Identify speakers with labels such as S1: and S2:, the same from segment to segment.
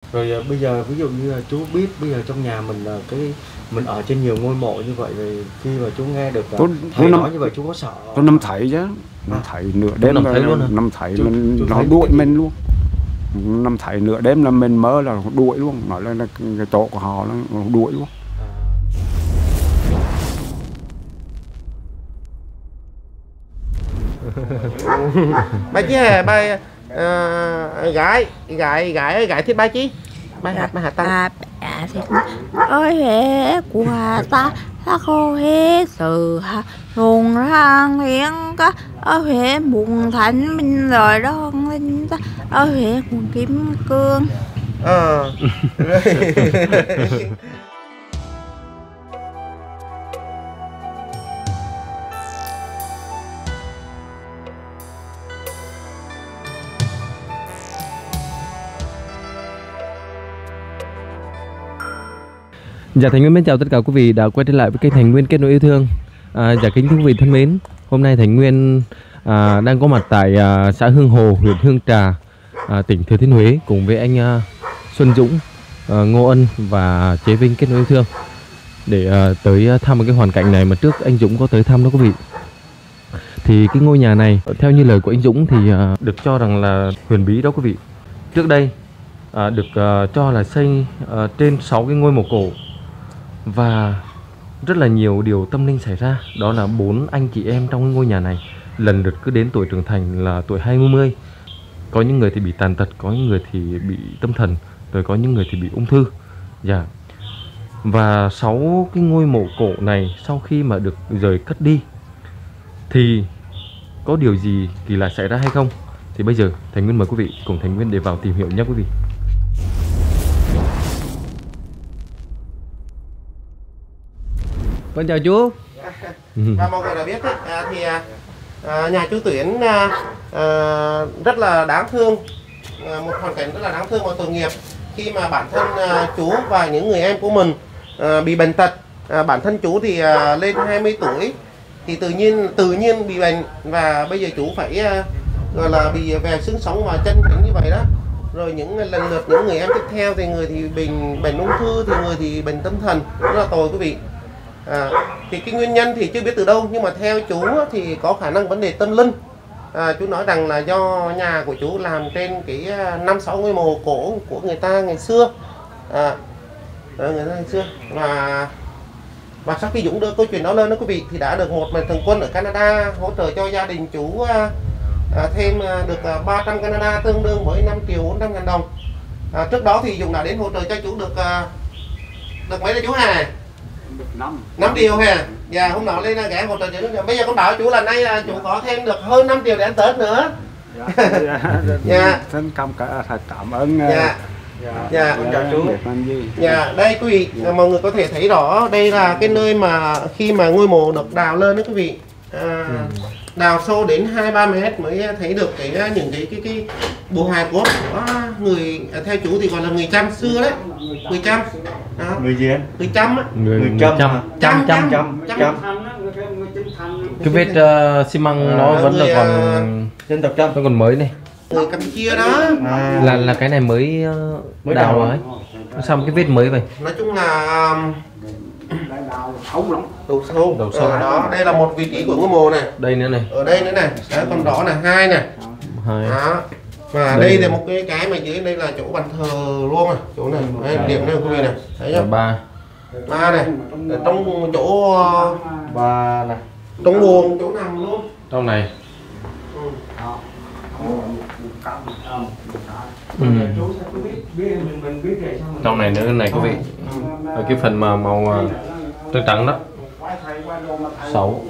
S1: Rồi bây giờ ví dụ như là chú biết bây giờ trong nhà mình mình ở trên nhiều ngôi mộ như vậy, rồi khi mà chú nghe được thầy nói như vậy chú có sợ?
S2: Tôi nằm thấy chứ, nằm thấy nửa đêm
S1: nằm thấy luôn hả?
S2: nằm thấy mình nó đuổi mình luôn. Nằm thấy nửa đêm là mình mơ là đuổi luôn, nói là cái chỗ của họ nó đuổi luôn.
S3: Bà chứ bà gái thích bà chi? Bà hát ta.
S4: Thì ơi hệ của ta ta khô hệ sự ha hùng rang hiến cá ở hệ buồn thành minh rồi đó linh ta ở hệ buồn kim cương.
S5: Dạ Thành Nguyên mến chào tất cả quý vị đã quay trở lại với kênh Thành Nguyên kết nối yêu thương. Dạ kính thưa quý vị thân mến, hôm nay Thành Nguyên đang có mặt tại xã Hương Hồ, huyện Hương Trà, tỉnh Thừa Thiên Huế cùng với anh Xuân Dũng, Ngô Ân và Chế Vinh kết nối yêu thương để tới thăm một cái hoàn cảnh này mà trước anh Dũng có tới thăm đó quý vị. Thì cái ngôi nhà này theo như lời của anh Dũng thì được cho rằng là huyền bí đó quý vị. Trước đây được cho là xây trên 6 cái ngôi mộ cổ và rất là nhiều điều tâm linh xảy ra. Đó là 4 anh chị em trong cái ngôi nhà này lần lượt cứ đến tuổi trưởng thành là tuổi 20. Có những người thì bị tàn tật, có những người thì bị tâm thần, rồi có những người thì bị ung thư. Dạ. Và 6 cái ngôi mộ cổ này sau khi mà được rời cất đi thì có điều gì kỳ lạ xảy ra hay không? Thì bây giờ Thành Nguyên mời quý vị cùng Thành Nguyên để vào tìm hiểu nhé quý vị. Vâng, chào chú.
S3: Và mọi người đã biết thì nhà chú Tuyển rất là đáng thương, một hoàn cảnh rất là đáng thương và tội nghiệp khi mà bản thân chú và những người em của mình bị bệnh tật. Bản thân chú thì lên 20 tuổi thì tự nhiên bị bệnh, và bây giờ chú phải gọi là bị về xương sống và chân như vậy đó. Rồi lần lượt những người em tiếp theo thì người thì bệnh ung thư, thì người thì bệnh tâm thần, rất là tồi quý vị. Thì cái nguyên nhân thì chưa biết từ đâu, nhưng mà theo chú thì có khả năng vấn đề tâm linh. Chú nói rằng là do nhà của chú làm trên cái 5-6 ngôi mộ cổ của người ta ngày xưa, và sau khi Dũng đưa câu chuyện đó lên đó quý vị, thì đã được một mạnh thường quân ở Canada hỗ trợ cho gia đình chú thêm được 300 Canada, tương đương với 5.400.000 đồng. Trước đó thì Dũng đã đến hỗ trợ cho chú được mấy là chú hà? 5 triệu hả? Dạ, hôm đó lên ghé hỗ trợ chú. Bây giờ con bảo chú là nay là chú có thêm được hơn 5 triệu để ăn Tết nữa. Dạ.
S2: Xin cảm ơn.
S3: Dạ, chào chú. Dạ, đây quý vị, mọi người có thể thấy rõ đây là cái nơi mà khi mà ngôi mộ được đào lên đó quý vị. Đào sâu đến 2-3 mét mới thấy được những cái bộ hài cốt của người, theo chú thì gọi là người Chăm xưa đấy, người Chăm.
S1: Người gì anh?
S3: Người Chăm á.
S1: Người Chăm.
S5: Cái vết xi măng nó vẫn là còn
S1: dân tộc Chăm,
S5: nó còn mới này.
S3: Người Campuchia đó.
S5: Là cái này mới đào rồi ấy. Sao cái vết mới vậy?
S3: Nói chung là đầu sâu. Đó, đây là một vị trí của ngôi mộ này.
S5: Đây nữa này.
S3: Ở đây nữa này. Đấy, còn đó là 2 này.
S5: 2.
S3: Đó. Và đây là một cái mà dưới đây là chỗ bàn thờ luôn à. Chỗ này, đây, điểm này quý vị này. Thấy chưa?
S5: 3
S3: này. Ở trong chỗ
S1: 3 này.
S3: Trong buồng chỗ nằm luôn.
S5: trong này. Trong này nữa này quý vị. Ở cái phần mà màu trắng trắng đó. 6.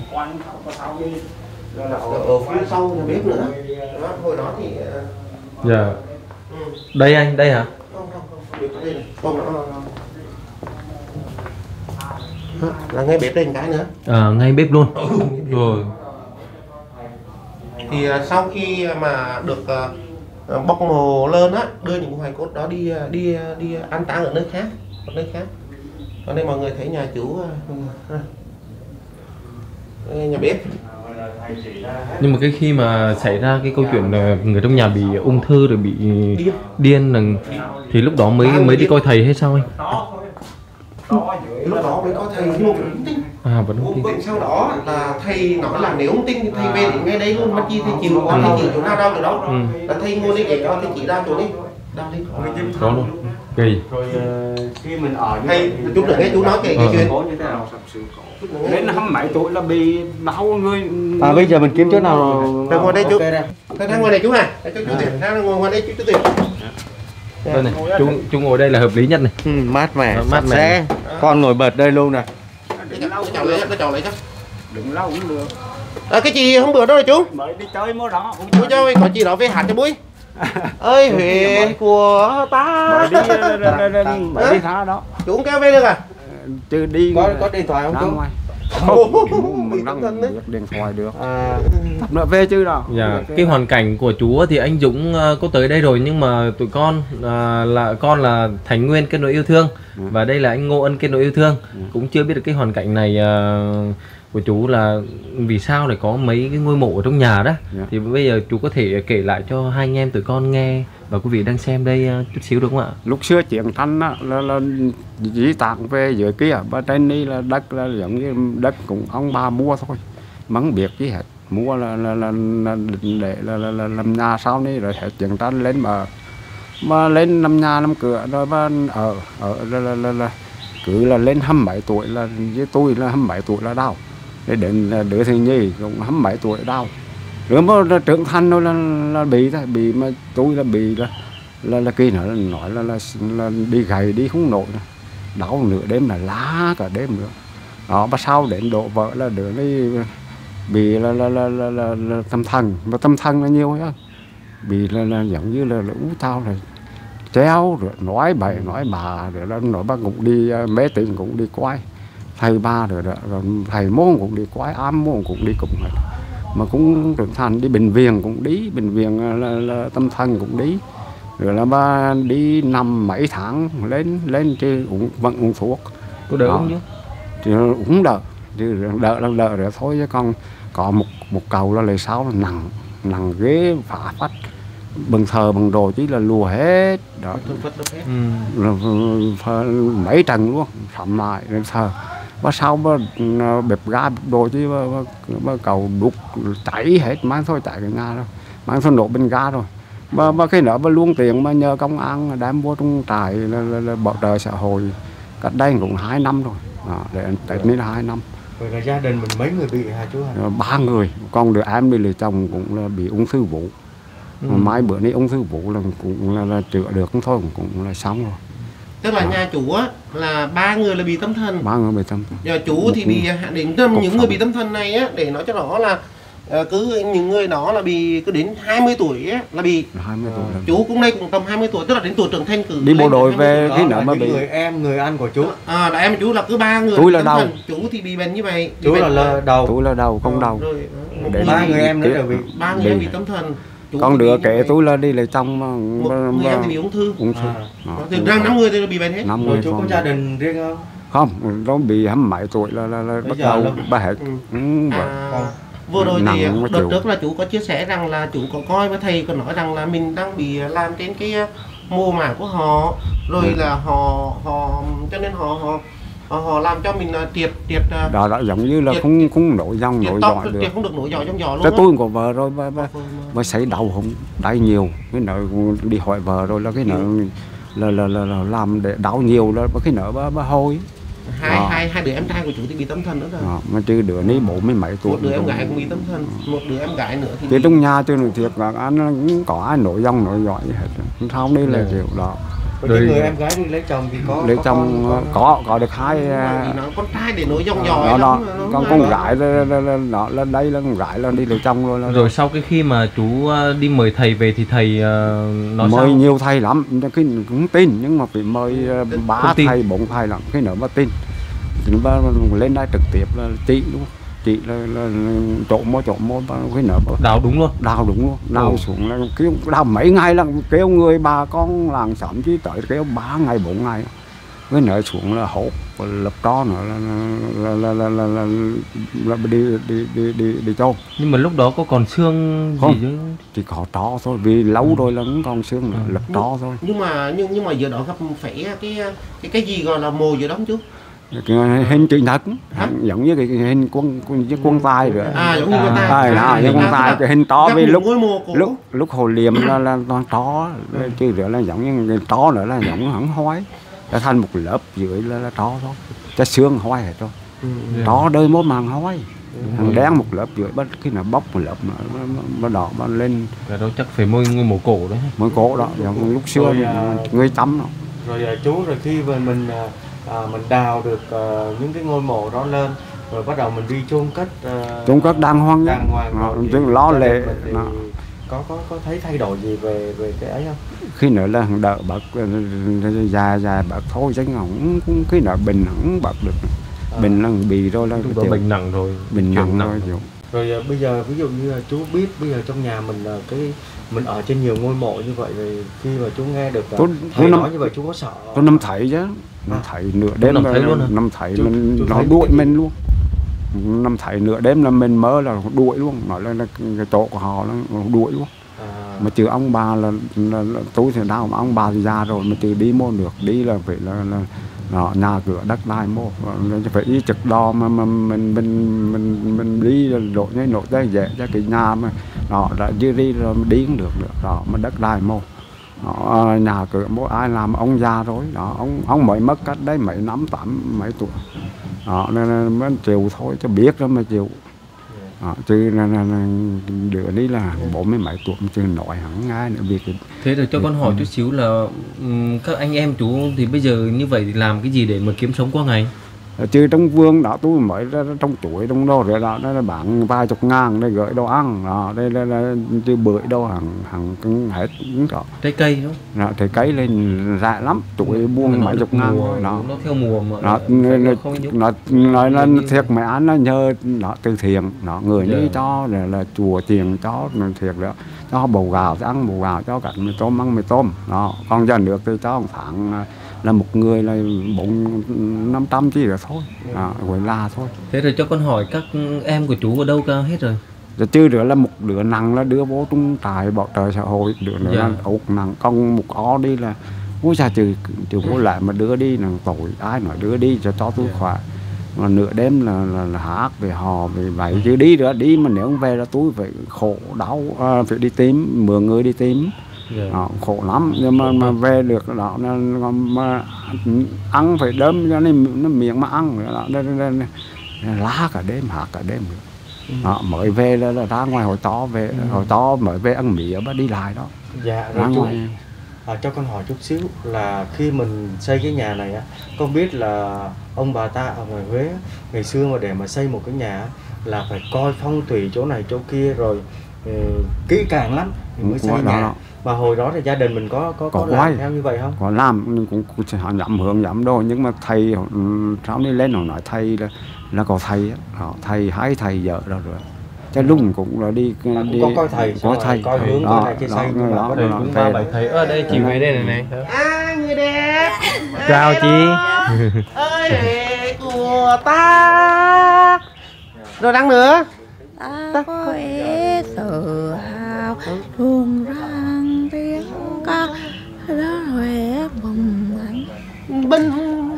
S3: Ở phía sau nhà bếp nữa. Đó, hồi đó thì
S5: Dạ. Đây anh, đây hả?
S3: Là ngay bếp lên cái nữa.
S5: Ngay bếp luôn. Rồi.
S3: Thì sau khi mà được bóc mồ lên á, đưa những hài cốt đó đi an táng ở nơi khác, Cho nên mọi người thấy nhà chủ nhà bếp.
S5: Nhưng mà cái khi mà xảy ra cái câu chuyện là người trong nhà bị ung thư rồi bị điên là thì lúc đó mới đi coi thầy hay sao anh?
S3: Lúc đó mới có thầy luôn tin.
S5: Vẫn không tin.
S3: Sau đó là thầy nói là nếu không tin thì thầy về đến ngay đây luôn, mất chi thầy chịu qua thầy chỉ chỗ nào đau chỗ đó. Là thầy ngồi đi để cho thầy chỉ ra chỗ đi. Đau đi.
S5: Có luôn. Kỳ.
S1: Rồi khi mình ở
S3: Thầy chút nữa nghe chú nói kể cái chuyện.
S2: Đến 27 tuổi là bị đau người.
S1: Bây giờ mình kiếm chỗ nào
S3: Rồi ngồi đây chú. Thầy đang ngồi đây chú à? Cho chú Tuyển, đang ngồi ngoài đây chú Tuyển.
S5: Đây này, chú ngồi đây là hợp lý nhất này.
S1: Mát mẻ,
S5: mát mẻ.
S1: Con ngồi bệt đây luôn nè.
S3: Tôi chọn lấy cho.
S2: Đừng lâu cũng được.
S3: Cái chị hôm bữa đó rồi chú.
S2: Mới đi chơi mua đó.
S3: Chú cho có chị đó về hạt cho bui. Ơi Huệ của ta.
S2: Mới đi thả đó.
S3: Chú không kéo về được à?
S2: Chứ đi
S1: Có điện thoại không chú?
S2: Không, mình đang biết điện thoại được. Tập nữa về chứ đâu.
S5: Dạ, cái hoàn cảnh của chú thì anh Dũng có tới đây rồi, nhưng mà tụi con là Thành Nguyên Kết Nối Yêu Thương và đây là anh Ngô Ân Kết Nối Yêu Thương, cũng chưa biết được cái hoàn cảnh này của chú là vì sao lại có mấy cái ngôi mộ ở trong nhà đó. Thì bây giờ chú có thể kể lại cho hai anh em tụi con nghe và quý vị đang xem đây chút xíu được không ạ?
S2: Lúc xưa chiến tranh á, là di tản về dưới kia, bên trên đây là đất là giống như đất cũng ông bà mua thôi, mắng biết gì hết, mua là để làm nhà sau này rồi hết chiến tranh lên mà lên làm nhà làm cửa rồi là cứ là lên 27 tuổi là với tôi là 27 tuổi là đau, để đến đứa thứ nhì cũng 27 tuổi đau, rồi mà trưởng thành thôi là bị thôi, bị mà tôi là bị là kia nữa, nói là đi gầy đi không nổi, đau nửa đêm là lá cả đêm nữa đó. Và sau đến độ vợ là đứa ấy bị là tâm thần, và tâm thần là nhiều á, bị là giống như là ú tao rồi treo rồi nói bậy nói bà rồi là nói bà cũng đi mê tín cũng đi quay thầy ba rồi thầy môn cũng đi quay ám môn cũng đi cùng hết, mà cũng trưởng thành đi bệnh viện cũng đi, bệnh viện là tâm thần cũng đi, rồi là ba đi 5-7 tháng lên chứ vẫn uống thuốc.
S5: Có đỡ không chứ?
S2: Thì uống đỡ rồi thôi, chứ còn có một cầu là lấy sáu là nặng ghế phá phách bằng thờ bằng đồ chỉ là lùa hết đó, mấy trận luôn sắm lại lên thờ. Và sau bẹp ga bẹp đồ chứ mà cầu đục cháy hết, mang thôi cháy cái nhà rồi, mang thôi nổ bên ga rồi. Và cái nữa mà luôn tiền mà nhờ công an đem vô trong trại là bảo trợ xã hội, cách đây cũng 2 năm rồi, để Tết này là 2 năm.
S1: Rồi là gia đình mình mấy người bị hả chú hả?
S2: 3 người, con đứa em đi lấy chồng cũng là bị ung thư vú. Mai bữa nay ung thư vú là cũng là chữa được không thôi, cũng là xong rồi.
S3: Tức là nhà chú á là 3 người là bị tâm thần.
S2: 3 người bị tâm thần.
S3: Giờ chú thì bị đến những người bị tâm thần này á, để nói cho nó là cứ những người đó là bị cứ đến 20 tuổi á là bị
S2: 20 tuổi.
S3: Chú cũng đây cũng tầm 20 tuổi, tức là đến tuổi trưởng thành cử
S2: đi bộ đội về khi nào mà bị
S1: người anh của chú.
S3: Là em chú là cứ 3 người.
S2: Tôi là đầu.
S3: Chú thì bị bệnh như vậy.
S1: Chú là đầu.
S2: Tôi là đầu, không đầu.
S3: Rồi
S1: 3 người em nữa đều bị.
S3: 3 người em bị tâm thần.
S2: Con đứa kể tôi là đi lấy chồng mà
S3: người em thì bị ung thư. Thì ra 5 người thì bị bệnh hết.
S2: 5
S1: Rồi
S2: người
S1: chú có gia đình riêng không?
S2: Không, nó bị 27 tuổi là bắt đầu ba hết.
S3: Vừa rồi thì đợt trước là chú có chia sẻ rằng là chú có coi với thầy có nói rằng là mình đang bị làm trên cái mô mả của họ, rồi là họ cho nên họ làm cho mình triệt
S2: đó giống như là không nổi dòng nổi giỏi được,
S3: không được nổi giỏi trong giò luôn.
S2: Cái tôi của vợ rồi mà xảy đầu không đau nhiều, cái nợ đi hỏi vợ rồi là cái nợ là làm để đau nhiều là cái nợ ba hôi.
S3: Hai đứa em trai của chú thì bị tâm thần nữa rồi.
S2: Mà chứ đứa ní 40 mấy tuổi.
S3: Một đứa em gái cũng bị tâm thần, một đứa em gái nữa thì.
S2: Chứ trong nhà tôi nói thiệt là anh cũng có ai nổi dòng nổi giỏi gì hết. Không đi là kiểu đó.
S1: Rồi người em gái đi lấy chồng thì có
S2: lấy chồng có được 2
S3: con trai để nối dòng giỏi
S2: đó. Con gái nó lên đây là con gái là đi lấy chồng rồi.
S5: Rồi sau cái khi mà chú đi mời thầy về thì thầy nói
S2: mời
S5: sao?
S2: Nhiều thầy lắm, cái cũng tin nhưng mà phải mời 3 thầy 4 thầy lắm, cái nữa mà tin. Thì lên đây trực tiếp là chị luôn, chị là trộm mô cái nữa
S5: đào đúng luôn,
S2: đào xuống là kêu đào mấy ngày là kêu người bà con làng xóm chứ tới kêu 3 ngày 4 ngày cái nợ xuống là hốt lập đó nữa là đi chôn.
S5: Nhưng mà lúc đó có còn xương
S2: Không.
S5: gì chứ?
S2: Chỉ có tro thôi, vì lâu rồi là cũng còn xương nữa, lập tro thôi.
S3: Nhưng mà giờ đó gặp phải cái gì gọi là mồ giữa đó không chú?
S2: Cái hình chữ nhật giống như cái hình quân tài rồi.
S3: Giống như quân tài.
S2: Như quân tài, cái hình to vì
S3: lúc
S2: lúc hồ liềm là toàn tro, chứ nữa là giống như cái tro nữa là giống hẳn hói, đã thành một lớp dưới là tro thôi, cái xương hói hết rồi. Tro đời mốt màng hói, thằng đen một lớp dưới, bắt khi nào bóc một lớp nó đỏ nó lên.
S5: Cái đó chắc phải ngôi mộ cổ đấy.
S2: Mới cổ đó, giống lúc xưa người chấm đó.
S1: Rồi chú, rồi khi mà mình đào được những cái ngôi mộ đó lên, rồi bắt đầu mình đi chôn cất
S2: chôn cất đàng hoàng nhá, chứ lo lệ.
S1: Có thấy thay đổi gì về cái ấy không?
S2: Khi nữa là đỡ bật dài bật thôi, chứ không khi nào bình không bật được. Bình là bị rồi là
S5: bệnh nặng rồi.
S2: Bình nặng rồi.
S1: Rồi bây giờ ví dụ như chú biết bây giờ trong nhà mình mình ở trên nhiều ngôi mộ như vậy, rồi khi mà chú nghe được thầy nói như vậy chú có sợ?
S2: Tôi nằm thấy chứ, nằm thấy nửa đêm
S5: nằm thấy luôn à?
S2: Nằm thấy mình nó đuổi mình luôn. Nằm thấy nửa đêm là mình mơ là đuổi luôn, nói là cái chỗ của họ nó đuổi luôn. Mà trừ ông bà là tôi thì đau, mà ông bà thì già rồi, mà trừ đi mua được, đi là phải là nhà cửa đất đai mua, phải đi trực đo mà mình đi độ như nổ tới dễ cho cái nhà mà là chưa đi rồi đi cũng được đó, mà đất đai mua nhà cửa mua ai làm ông già rồi đó, ông mới mất cách đấy mấy năm mấy tuổi đó, nên mới chịu thôi, cho biết đó mà chịu. Chứ đứa đi là 40 mấy tuổi chứ nói hẳn ngay nữa việc.
S5: Thế rồi cho con hỏi chút xíu là các anh em chú thì bây giờ như vậy thì làm cái gì để mà kiếm sống qua ngày?
S2: Chứ trong vườn đó tôi mới ra trong chuối trong đồ rồi đó, nó bán vài chục ngàn để gửi đồ ăn đó, đây là chứ bưởi đồ hàng hết đó.
S5: Trái cây đúng không?
S2: Đó, trái cây lên rẻ lắm, chuối buông mấy chục ngàn thôi đó.
S5: Nó theo mùa mà.
S2: Nó nói là thiệt mấy anh nó nhờ nó từ thiện nó người đi cho rồi là chùa tiền cho thiệt đó, cho bầu gạo cho ăn bầu gạo, cho cảnh mì tôm ăn mì tôm đó, còn giờ nước thì cho một tháng là một người là 400-500 chỉ là thôi, gọi là thôi.
S5: Thế rồi cho con hỏi các em của chú ở đâu cả hết rồi?
S2: Chứ nữa là một đứa nặng là đưa vô trong trại bảo trợ xã hội, đứa nữa là út nặng, còn một ó đi là ôi cha trừ vô lại mà đưa đi là tội, ai nói đưa đi cho tôi khỏe. Mà nửa đêm là hát về hò về vậy, chứ đi nữa đi mà nếu không về là tôi phải khổ đau, phải đi tìm mượn người đi tìm. Khổ lắm, nhưng mà về được đó mà ăn phải đớm cho nên nó miệng mà ăn nữa đó, lá cả đêm hát cả đêm nữa. Mới về là ra ngoài hồi to về, hồi to mới về ăn mía bắt đi lại đó.
S1: Dạ rồi chú, cho con hỏi chút xíu là khi mình xây cái nhà này á, con biết là ông bà ta ở ngoài Huế ngày xưa mà để mà xây một cái nhà là phải coi phong thủy chỗ này chỗ kia rồi kỹ càng lắm thì mới xây nhà đó. Mà hồi đó thì gia đình mình có làm theo như vậy không?
S2: Có làm, cũng họ nhậm hướng nhậm đồ, nhưng mà thầy sau này lên họ nói thầy là có thầy họ thầy hai thầy vợ rồi chứ lúc cũng là đi
S1: có coi thầy, coi hướng coi thầy kia xây, nhưng mà có đời cũng ba bảy thầy ở đây, chị về đây này.
S3: Người đẹp
S5: chào chị
S3: ơi của ta rồi đăng nữa.
S4: Ta có ý tự hào luôn răng tiếng ca đó huệ bồng
S3: Bình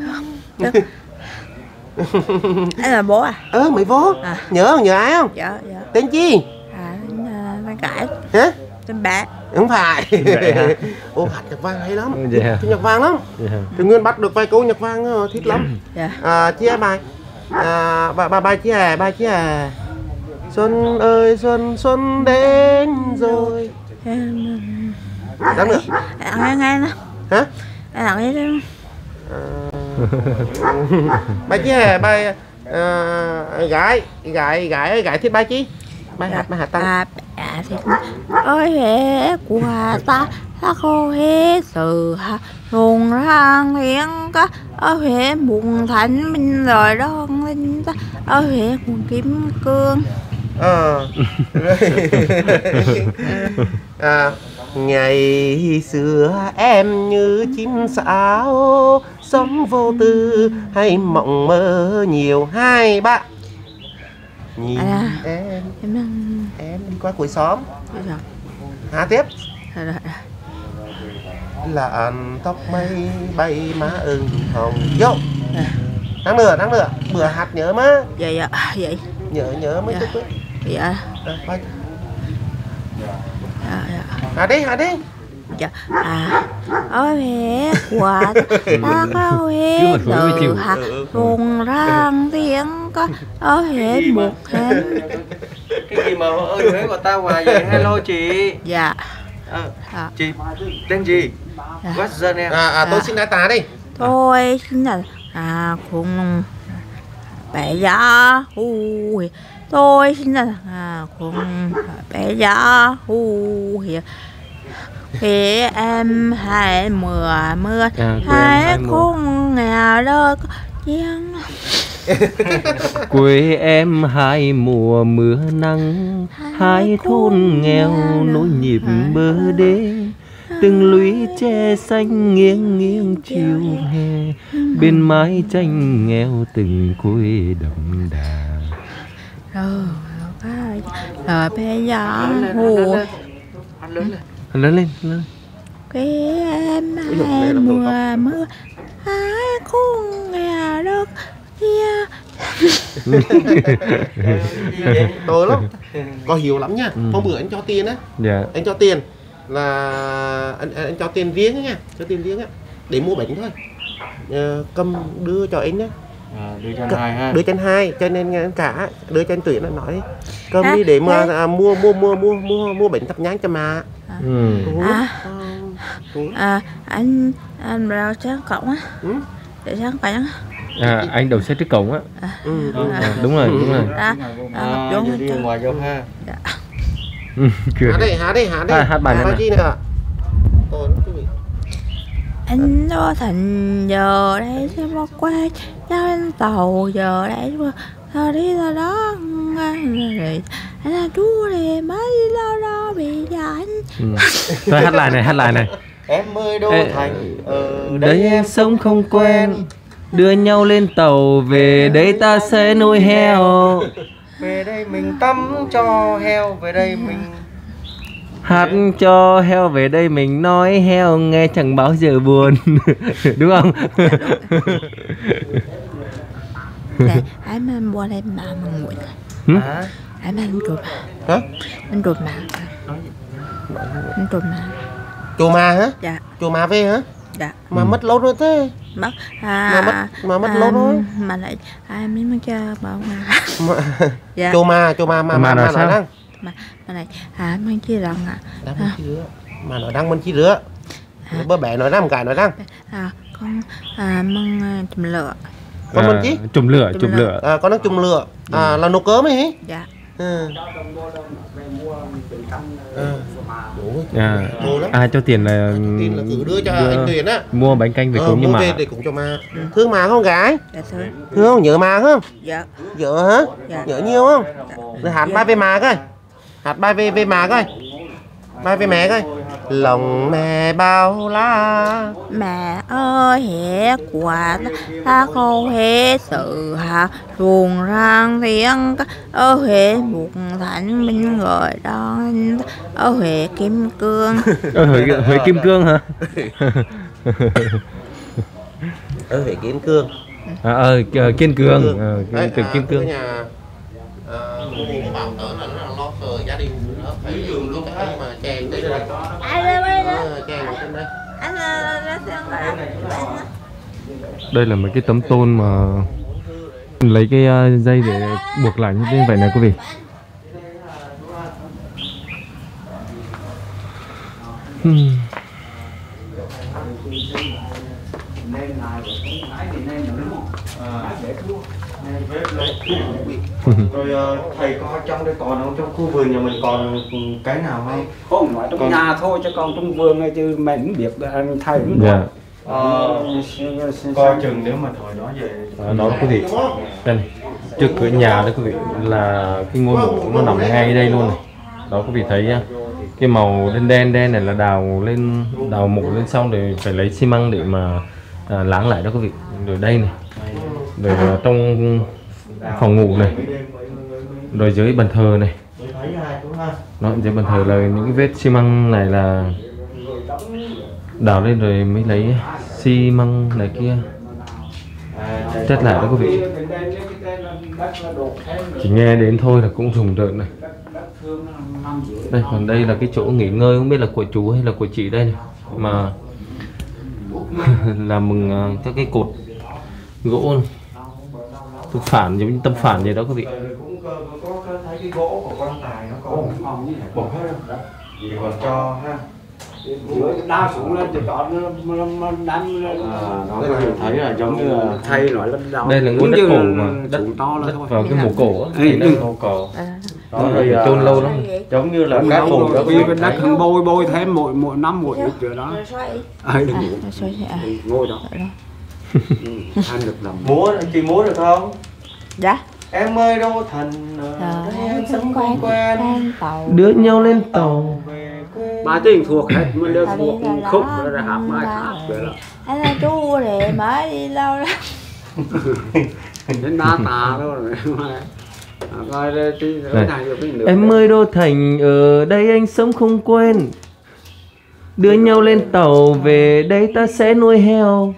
S4: anh là bố à?
S3: Mày vô nhớ ai không?
S4: Dạ.
S3: Tên chi?
S4: Tên Cải.
S3: Hả?
S4: Tên Bạc.
S3: Không phải. Ô hát nhạc vang hay lắm. Nhạc vang lắm. Thì Nguyên bắt được vài câu nhạc vang thích lắm. Chia bài bài chia Xuân ơi xuân đến rồi. Đăng nữa.
S4: Anh nghe nữa.
S3: Hả?
S4: Anh nghe nữa.
S3: Bài chia bài gái thích bài chi? Bài hát ta.
S4: Thì ơi hệ của ta khô hệ sự hùng rang tiếng ca ở hệ bụng thành minh rồi đoan linh ta ở hệ quần kim cương.
S3: Ngày xưa em như chim sáo, sống vô tư hay mộng mơ nhiều. 2, 3. Nhìn em
S4: Em
S3: đi qua cuối xóm.
S4: rồi.
S3: Hát tiếp.
S4: Rồi.
S3: Làn tóc mây bay má ửng hồng. Vô. Đáng nữa. Bữa hát nhớ má.
S4: Dạ vậy.
S3: Nhớ mấy chút đấy.
S4: Dạ.
S3: Quay.
S4: Dạ.
S3: Hát đi.
S4: Dạ. Ôi mẹ quả ta có hết từ hạt rùng rang tiếng có ở hết một hết.
S1: Cái gì mà ơi Huế của tao hoài vậy? Hello chị.
S4: Dạ.
S1: Chị tên gì? What's your name?
S3: Tôi xin đại tá đi.
S4: Tôi xin là cùng bé giá ui. Tôi xin là cùng bé giá ui. Khi em hai mưa hai khung nhà đó chiếng.
S5: Quê em hai mùa mưa nắng, hai thôn nghèo nối nhịp bờ đê. Từng lũy tre xanh nghiêng nghiêng chiều hè, bên mái tranh nghèo từng quê đậm đà.
S4: Rồi bây giờ hù
S5: Lớn lên.
S4: cái em hai mưa hai khung nhà đất kia.
S3: Tôi lắm. Có hiểu lắm nha. Hôm bữa anh cho tiền á.
S5: Dạ.
S3: Anh cho tiền là anh cho tiền riêng nha, cho tiền riêng á để mua bánh thôi. Cầm đưa cho anh á.
S1: Đưa cho anh 2 ha.
S3: Đưa cho anh 2 cho nên anh cả đưa cho anh Tuyển, anh nói cầm đi để mà mua bánh thắp nhang cho mà.
S4: Anh vào sáng cổng á. Để sáng cổng á.
S5: Anh đầu xe trước cổng á. Đúng rồi.
S1: Giờ đi ngoài vô ha.
S3: Hát đi.
S5: Hát bài này
S3: chi nữa.
S4: Anh đó thành giờ đây sẽ mất qua cho anh tàu giờ đây thôi đi ra đó rồi anh là chú này mới đi lo bị già anh.
S5: Thôi hát lại này.
S1: Em ơi đô thành
S5: Đấy em sống không quen, đưa nhau lên tàu về đây ta sẽ nuôi heo.
S1: Về đây mình tắm cho heo, về đây mình
S5: Hát cho heo, về đây mình nói heo nghe chẳng bao giờ buồn. Đúng không?
S4: Em ăn bò em mà nguội. Em ăn chuột.
S3: Hả?
S4: Ăn chuột mà. Ăn chuột mà.
S3: Chùa Ma hả?
S4: Dạ.
S3: Chùa Ma về hả?
S4: Dạ.
S3: Mà mất lâu rồi thế.
S4: Mất
S3: Mà mất lâu rồi.
S4: Mà lại em mới cho bảo mà. Dạ.
S3: Chùa Ma nói
S5: sao?
S4: Mà này mình chỉ rằng
S3: đang mình chi rửa. Mà nói đang mình chi rửa. Bữa bé nói đang cái nói đang.
S4: Con mong chùm lửa.
S3: Con mình chi?
S5: Chùm lửa.
S3: Con đang chùm lửa. Là nấu cơm ấy.
S4: Dạ.
S5: Ai cho tiền là
S3: cứ đưa cho anh Tuyền á.
S5: Mua bánh canh về cúng như mà.
S3: Về để cúng cho ma. Thương ma không gái?
S4: Dạ thương.
S3: Thương không? Nhớ ma không?
S4: Dạ.
S3: Nhớ hả?
S4: Dạ.
S3: Nhớ nhiều không? Rồi hát bài về ma coi. Hát bài về ma coi. Bài về mẹ coi. Lòng mẹ bao la.
S4: Mẹ ơi hẹ quả ta không hề sự hạ ruồng rang tiếng ở Huế một thánh minh người đón ở Huế Kim Cương.
S5: Huế Kim Cương hả?
S3: Ở Huế Kiên Cương.
S5: Kiên Cương. Từ Kim Cương.
S3: Bảo tớ là lo sợ gia đình nó phải dùng những cái mà chèn đây là chèn ở trên đây.
S5: Đây là mấy cái tấm tôn mà lấy cái dây để buộc lại như thế vậy này quý vị.
S1: Rồi thầy có trong đây còn không, trong khu vườn nhà mình còn cái nào không?
S2: Không nói trong nhà thôi chứ còn trong vườn này chứ mẹ cũng biết anh thầy cũng
S5: Dạ.
S1: Coi chừng nếu mà thời đó về
S5: Đó quý vị, đây này, trước cửa nhà đó quý vị là cái ngôi mộ nó nằm ngay đây luôn này. Đó quý vị thấy cái màu đen này là đào mộ lên xong rồi phải lấy xi măng để mà láng lại đó quý vị. Rồi đây này, rồi trong phòng ngủ này, rồi dưới bàn thờ này, đó, dưới bàn thờ là những cái vết xi măng này là đào lên rồi mới lấy xi măng này kia chất lại đó quý vị. Chỉ nghe đến thôi là cũng rùng rợn này. Đây, còn đây là cái chỗ nghỉ ngơi, không biết là của chú hay là của chị đây này. Mà làm bằng các cái cột gỗ thực phản giống như tâm phản vậy đó quý vị.
S1: Cũng có thấy cái gỗ của con tài nó còn bột hết rồi. Thì còn cho ha.
S2: Đa xuống lên thì chọn nó đánh
S1: nó thấy là giống như là
S2: thay loại lên đầu.
S5: Đây là nguyên đất cổ mà đất vào cái mộ cổ á, mộ cổ. Đó rồi chôn lâu lắm.
S1: Giống như là các mộ đó
S2: cái đất không bôi thêm mỗi năm mỗi ít rồi đó. Ai đừng ngồi đó. Ăn được làm.
S1: Múa chị múa được không?
S4: Dạ.
S1: Em ơi đô thành em sống không quen
S5: đưa nhau lên tàu.
S2: Ba tiếng thuộc hết mới được thuộc khúc rồi học mai học rồi đó.
S4: Anh là chú để mới đi lâu lắm.
S2: Đến đá tà đó rồi coi đây
S5: em ơi đô thành ở đây anh sống không quen, đưa nhau lên tàu về đây ta sẽ nuôi heo.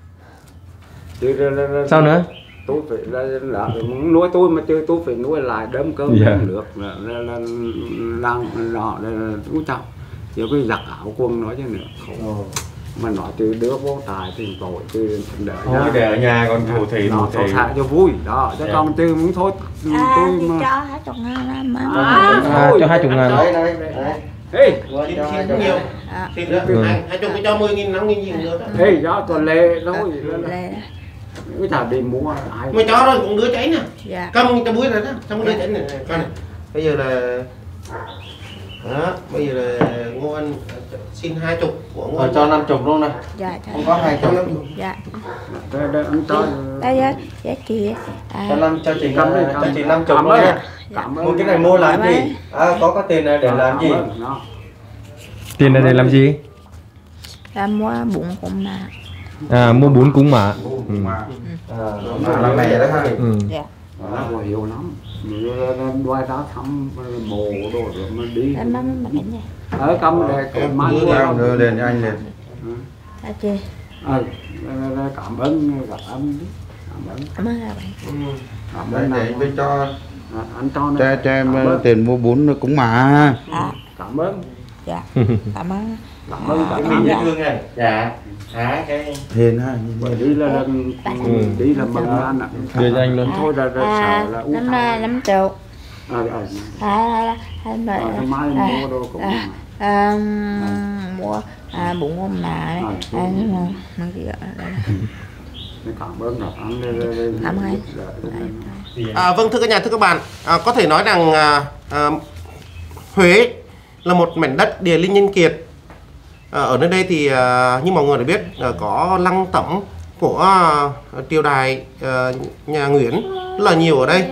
S5: Sao nữa?
S2: Tôi phải là muốn nuôi tôi mà chơi tôi phải nuôi lại đấm cơm không được là đang nọ là cũng chồng giờ cái giặt áo quân nói chứ nữa mà nói từ đứa vô tài thì tội từ đợi
S1: thôi để ở nhà còn thủ thị
S2: thả cho vui đó chứ con chứ muốn thôi tôi mà
S4: cho 20.000
S5: cho 20.000
S2: đấy
S3: xin nhiều xin nữa hai chục cái cho 10.000 5.000 gì nữa
S2: đấy đó còn lệ thôi cái thằng đi mua ai
S3: mà cho rồi cũng đứa cháy nè.
S4: Dạ.
S3: Cầm cái búi này đó xong đứa cháy này coi này bây giờ là đó bây giờ là Ngô Anh xin 20 của Ngô Anh
S1: cho 50 luôn này.
S4: Dạ.
S1: Không có 250.
S4: Dạ.
S2: đây anh cho
S4: đây giá chị
S1: cho chị 50 luôn nha. Mua cái này mua làm gì? Có tiền này để làm gì?
S5: Tiền này để làm gì?
S4: Là mua bún cũng mà.
S5: Mua bún cúng mà.
S1: Làm mẹ đó ha.
S4: Dạ.
S2: Nó hiểu lắm. Đoài ra thăm mồ đồ rồi mà đi.
S4: Em mang mình nha.
S2: Ở cầm để cầm mang
S1: đưa liền cho anh liền.
S4: Chị.
S2: Cảm ơn gặp anh.
S4: Cảm ơn bạn.
S2: Cảm ơn
S1: để bên cho
S2: anh cho
S6: em tiền mua bún cũng mà.
S2: Cảm ơn.
S4: Dạ. Cảm ơn.
S2: Cảm ơn cả
S1: mình dễ thương này. Dạ. Cái
S6: Hiền ha.
S2: Đi là đi là mừng anh ạ.
S5: Đưa cho anh luôn.
S2: Thôi là sợ là uống.
S4: 5 triệu.
S2: Mai mua đồ cũng
S4: mua bún hôm nào mang gì
S2: cảm ơn
S3: anh. Vâng thưa cả nhà, thưa các bạn, có thể nói rằng Huế là một mảnh đất địa linh nhân kiệt. Ở nơi đây thì như mọi người đã biết có lăng tẩm của triều đại nhà Nguyễn rất là nhiều ở đây.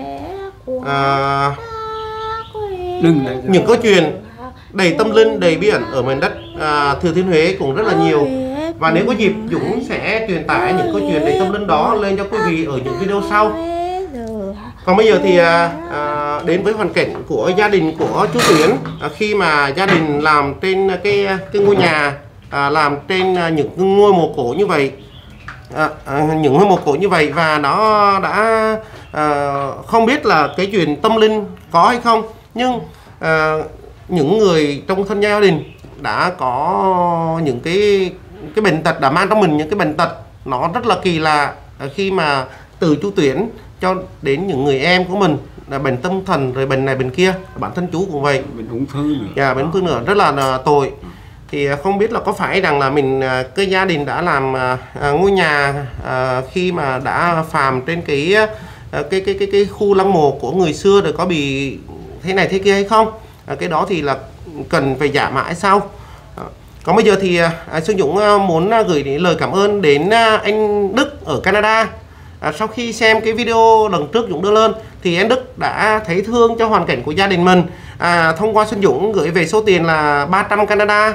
S3: Những câu chuyện đầy tâm linh, đầy bí ẩn ở miền đất Thừa Thiên Huế cũng rất là nhiều. Và nếu có dịp Dũng sẽ truyền tải những câu chuyện đầy tâm linh đó lên cho quý vị ở những video sau. Còn bây giờ thì đến với hoàn cảnh của gia đình của chú Tuyến khi mà gia đình làm trên cái ngôi nhà, làm trên những ngôi mộ cổ như vậy, những ngôi mộ cổ như vậy, và nó đã không biết là cái chuyện tâm linh có hay không, nhưng những người trong thân gia đình đã có những cái bệnh tật, đã mang trong mình những cái bệnh tật nó rất là kỳ lạ, khi mà từ chú Tuyến cho đến những người em của mình là bệnh tâm thần, rồi bệnh này bệnh kia, bản thân chú cũng vậy,
S2: bệnh ung thư nữa.
S3: Dạ, bệnh ung thư nữa, rất là tội. Thì không biết là có phải rằng là mình cái gia đình đã làm ngôi nhà khi mà đã phàm trên cái khu lăng mộ của người xưa rồi có bị thế này thế kia hay không, cái đó thì là cần phải giả mãi sau. Còn bây giờ thì Xuân Dũng muốn gửi lời cảm ơn đến anh Đức ở Canada. Sau khi xem cái video lần trước Dũng đưa lên thì anh Đức đã thấy thương cho hoàn cảnh của gia đình mình, thông qua Xuân Dũng gửi về số tiền là 300 Canada.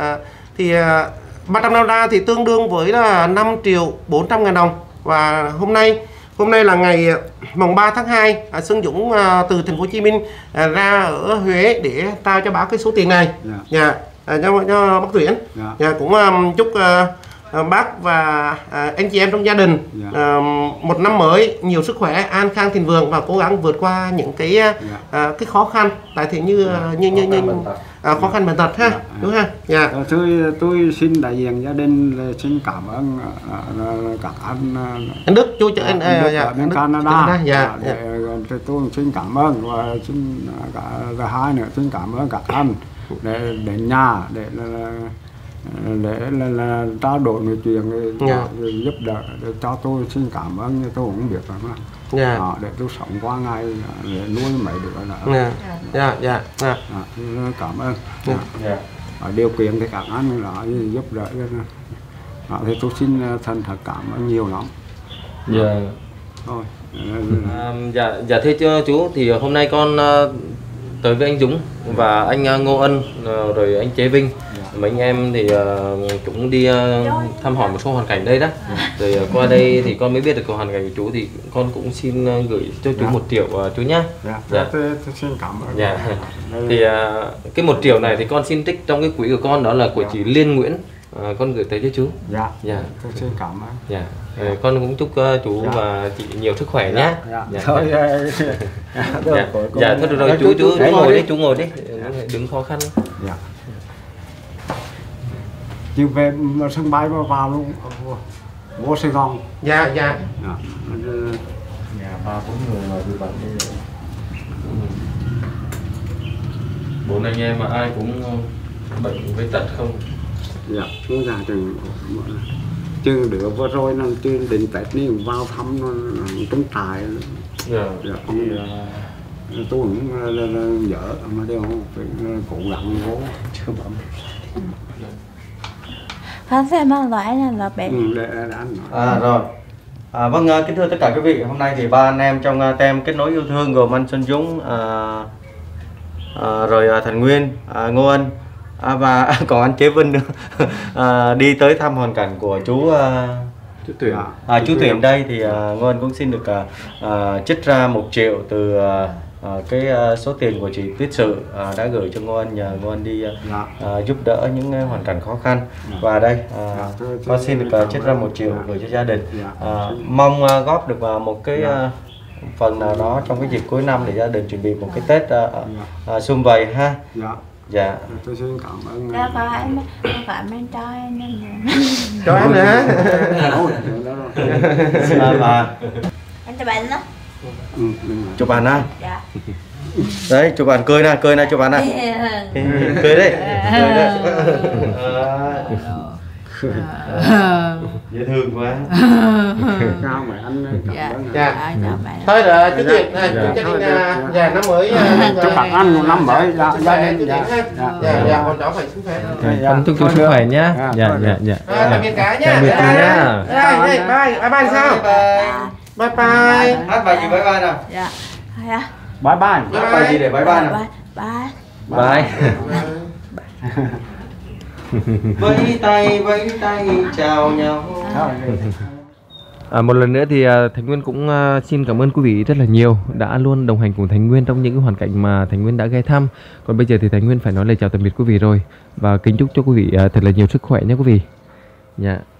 S3: 300 Canada thì tương đương với là 5.400.000 đồng. Và hôm nay là ngày mùng 3 tháng 2, Xuân Dũng từ thành phố Hồ Chí Minh ra ở Huế để trao cho bác cái số tiền này. Cho bác Tuyển. Cũng chúc bác và anh chị em trong gia đình một năm mới nhiều sức khỏe, an khang thịnh vượng và cố gắng vượt qua những cái khó khăn tại thì như khó khăn bệnh tật ha, đúng ha.
S2: Tôi xin đại diện gia đình xin cảm ơn các anh
S3: Đức, chú anh
S2: bên Canada. Tôi xin cảm ơn và xin cả hai nữa xin cảm ơn các anh để đến nhà để là trao đổi nói chuyện rồi giúp đỡ để cho tôi xin cảm ơn, tôi cũng biết là để tôi sống qua ngày để nuôi mấy đứa nữa. Cảm ơn. Điều kiện thì các anh là giúp đỡ thì tôi xin thành thật cảm ơn nhiều lắm.
S5: Thôi. Dạ thưa chú, thì hôm nay con tới với anh Dũng và anh Ngô Ân rồi anh Chế Vinh, mấy anh em thì cũng đi thăm hỏi một số hoàn cảnh đây đó. Rồi qua đây thì con mới biết được hoàn cảnh của chú, thì con cũng xin gửi cho chú 1 triệu chú nhá.
S2: Tôi xin cảm ơn.
S5: Thì cái 1 triệu này thì con xin trích trong cái quỹ của con, đó là của chị Liên Nguyễn, con gửi tới cho chú.
S2: Tôi xin cảm ơn.
S5: Con cũng chúc chú và chị nhiều sức khỏe nhé.
S2: Thôi
S5: được rồi, chú ngồi đi, đừng khó khăn.
S2: Chiều về sân bay vào luôn, vô Sài Gòn.
S3: Dạ.
S1: Nhà 3-4 người mà bị bệnh đi.
S5: 4 anh em mà ai cũng bệnh với tật không?
S2: Chúng ta chừng đứa vừa rồi nó trên đến Tết này vào thăm nó trúng tài. Tôi cũng dở mà đều phải cố gắng vô chưa bấm.
S4: Con xem mang loại là bé.
S1: Rồi. Vâng, kính thưa tất cả quý vị, hôm nay thì 3 anh em trong team kết nối yêu thương gồm anh Xuân Dũng, rồi Thành Nguyên, Ngô Ân và còn anh Chế Vinh nữa đi tới thăm hoàn cảnh của chú Tuyển. Chú Tuyển đây thì Ngô Ân cũng xin được trích ra 1 triệu từ cái số tiền của chị Tuyết Sự đã gửi cho Ngô Ân, nhờ Ngô Ân đi giúp đỡ những hoàn cảnh khó khăn. Và đây con xin được trích ra 1 triệu gửi cho gia đình. Mong góp được một cái phần nào đó trong cái dịp cuối năm để gia đình chuẩn bị một cái Tết sum vầy ha.
S2: Tôi xin cảm ơn.
S4: Cảm ơn cho em.
S3: Cho em nữa.
S4: Anh chụp ảnh đó.
S1: Chụp ảnh á. Đấy, chụp ảnh cười nè, chụp ảnh nè. Cười đấy. Dễ thương quá.
S2: Cao mà anh
S3: thôi là chú Tuyển chúc gia đình năm mới
S2: chúc các anh một năm mới gia đình.
S3: Con cháu phải sức khỏe.
S5: Con chúc chú sức khỏe nhá.
S3: Tạm biệt cả nhá. Bye sao? Bye.
S1: Hát bài gì bye bye nào?
S2: Bye bye.
S1: Hát bài gì để bye bye nào?
S4: Bye.
S1: Vẫy tay chào nhau.
S5: Một lần nữa thì Thành Nguyên cũng xin cảm ơn quý vị rất là nhiều đã luôn đồng hành cùng Thành Nguyên trong những cái hoàn cảnh mà Thành Nguyên đã ghé thăm. Còn bây giờ thì Thành Nguyên phải nói lời chào tạm biệt quý vị rồi, và kính chúc cho quý vị thật là nhiều sức khỏe nhé quý vị.